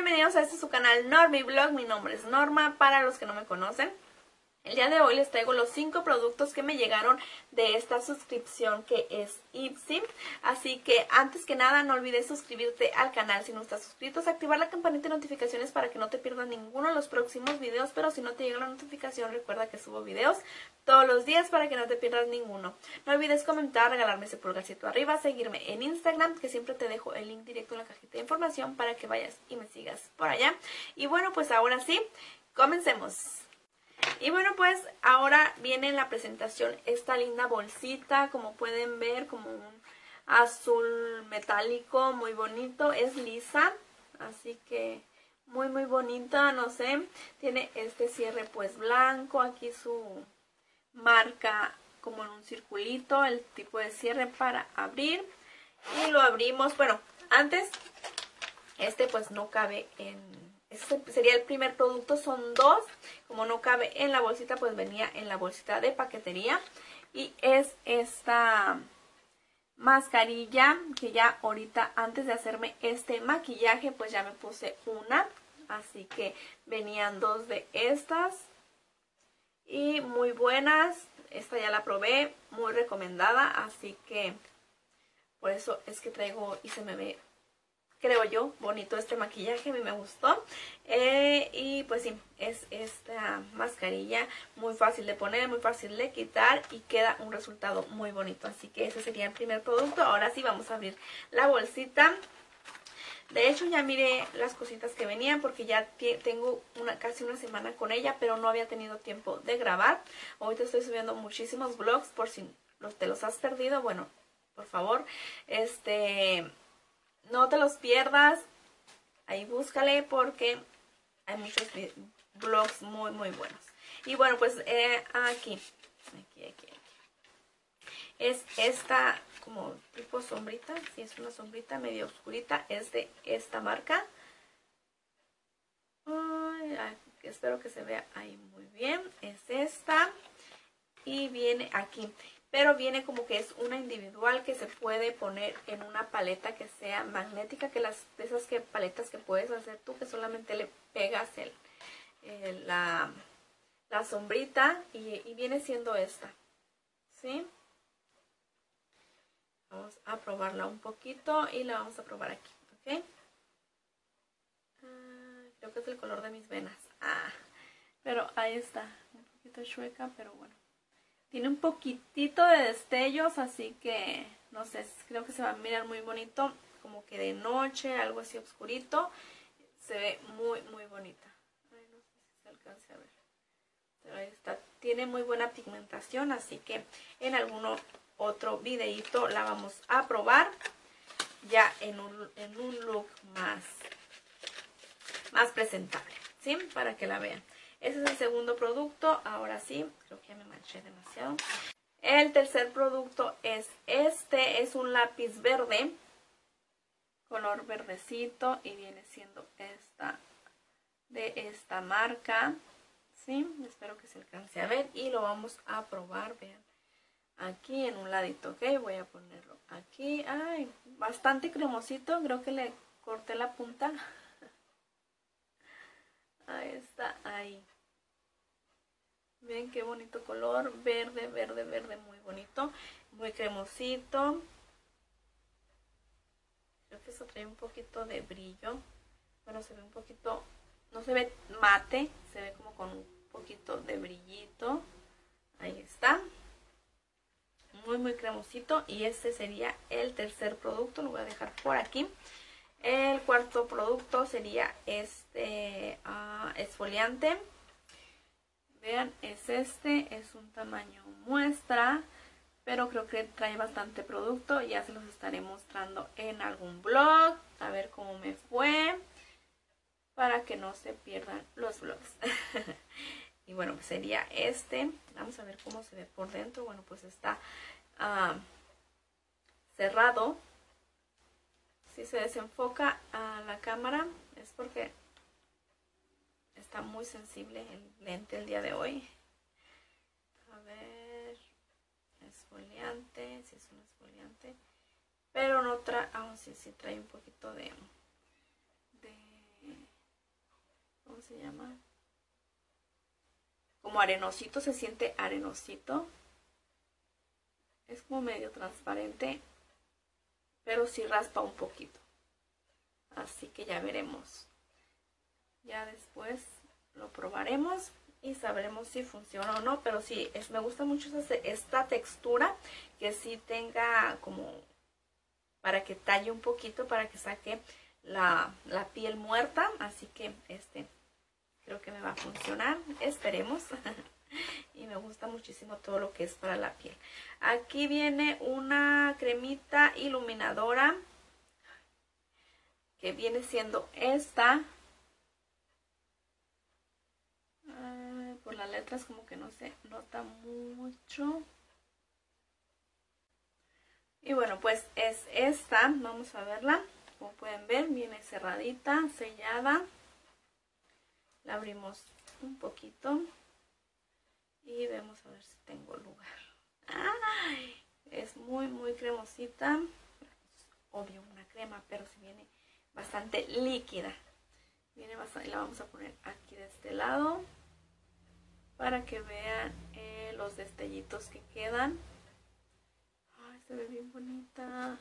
bienvenidos a este su canal Normie Vlog. Mi nombre es Norma, para los que no me conocen. El día de hoy les traigo los 5 productos que me llegaron de esta suscripción que es Ipsy. Así que antes que nada no olvides suscribirte al canal si no estás suscrito, activar la campanita de notificaciones para que no te pierdas ninguno de los próximos videos. Pero si no te llega la notificación, recuerda que subo videos todos los días para que no te pierdas ninguno. No olvides comentar, regalarme ese pulgarcito arriba, seguirme en Instagram, que siempre te dejo el link directo en la cajita de información para que vayas y me sigas por allá. Y bueno, pues ahora sí, comencemos. Y bueno, pues ahora viene en la presentación esta linda bolsita, como pueden ver, como un azul metálico muy bonito, es lisa, así que muy bonita, no sé, tiene este cierre pues blanco, aquí su marca como en un circulito, el tipo de cierre para abrir, y lo abrimos. Bueno, antes este pues no cabe en... Este sería el primer producto, son 2. Como no cabe en la bolsita, pues venía en la bolsita de paquetería. Y es esta mascarilla que ya ahorita, antes de hacerme este maquillaje, pues ya me puse una. Así que venían 2 de estas. Y muy buenas. Esta ya la probé, muy recomendada. Así que por eso es que traigo y se me ve, creo yo, bonito este maquillaje. A mí me gustó. Y pues sí, es esta mascarilla muy fácil de poner, muy fácil de quitar y queda un resultado muy bonito. Así que ese sería el primer producto. Ahora sí vamos a abrir la bolsita. De hecho ya miré las cositas que venían porque ya tengo casi una semana con ella, pero no había tenido tiempo de grabar. Ahorita estoy subiendo muchísimos vlogs, por si te los has perdido, bueno, por favor, no te los pierdas, ahí búscale porque hay muchos vlogs muy buenos. Y bueno, pues aquí es esta como tipo sombrita, si es una sombrita medio oscurita, es de esta marca. Espero que se vea ahí muy bien, es esta y viene aquí. Pero viene como que es una individual que se puede poner en una paleta que sea magnética, que de esas paletas que puedes hacer tú, que solamente le pegas la sombrita y viene siendo esta, ¿sí? Vamos a probarla un poquito y la vamos a probar aquí, ¿ok? Creo que es el color de mis venas. Pero ahí está, un poquito chueca, pero bueno. Tiene un poquitito de destellos, así que no sé, creo que se va a mirar muy bonito, como que de noche, algo así oscurito. Se ve muy bonita. Ay, no sé si se alcance a ver. Pero ahí está, tiene muy buena pigmentación, así que en algún otro videito la vamos a probar ya en un look más presentable, ¿sí? Para que la vean. Ese es el segundo producto. Ahora sí, creo que ya me manché demasiado. El tercer producto es este. Es un lápiz verde. Color verdecito. Y viene siendo de esta marca. ¿Sí? Espero que se alcance a ver. Y lo vamos a probar. Vean. Aquí en un ladito. ¿Ok? Voy a ponerlo aquí. Ay, bastante cremosito. Creo que le corté la punta. Ahí está. Ahí. Ven qué bonito color, verde, muy bonito, muy cremosito. Creo que eso trae un poquito de brillo. Bueno, se ve un poquito, no se ve mate, se ve como con un poquito de brillito. Ahí está. Muy cremosito. Y este sería el tercer producto, lo voy a dejar por aquí. El cuarto producto sería este esfoliante. Vean, es un tamaño muestra, pero creo que trae bastante producto. Ya se los estaré mostrando en algún vlog, a ver cómo me fue, para que no se pierdan los vlogs. Y bueno, pues sería vamos a ver cómo se ve por dentro. Bueno, pues está cerrado. Si se desenfoca a la cámara es porque está muy sensible el lente el día de hoy. A ver, esfoliante, si es un esfoliante, pero no trae, sí trae un poquito de ¿cómo se llama? Como arenosito, se siente arenosito. Es como medio transparente, pero sí raspa un poquito. Así que ya veremos. Ya después lo probaremos y sabremos si funciona o no. Pero sí, me gusta mucho esta textura, que sí tenga como para que talle un poquito, para que saque la piel muerta. Así que creo que me va a funcionar, esperemos. Y me gusta muchísimo todo lo que es para la piel. Aquí viene una cremita iluminadora, que viene siendo esta. Por las letras como que no se nota mucho. Y bueno, pues es esta. Vamos a verla. Como pueden ver, viene cerradita, sellada. La abrimos un poquito y vemos a ver si tengo lugar. ¡Ay! Es muy muy cremosita. Obvio una crema, pero si viene bastante líquida. Viene bastante, la vamos a poner aquí de este lado para que vean los destellitos que quedan. Ay, se ve bien bonita.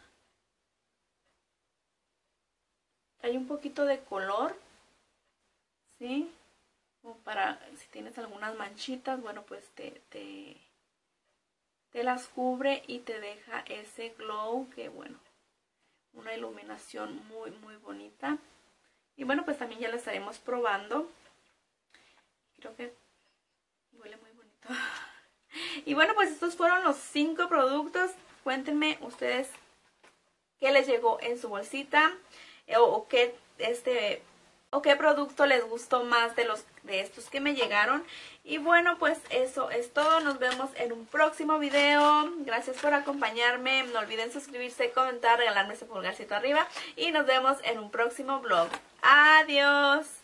Hay un poquito de color, ¿sí? Como para si tienes algunas manchitas, bueno, pues te las cubre y te deja ese glow, que bueno, una iluminación muy muy bonita. Y bueno, pues también ya la estaremos probando. Creo que huele muy bonito. Y bueno, pues estos fueron los 5 productos. Cuéntenme ustedes qué les llegó en su bolsita, o qué producto les gustó más de estos que me llegaron. Y bueno, pues eso es todo. Nos vemos en un próximo video. Gracias por acompañarme. No olviden suscribirse, comentar, regalarme ese pulgarcito arriba. Y nos vemos en un próximo vlog. Adiós.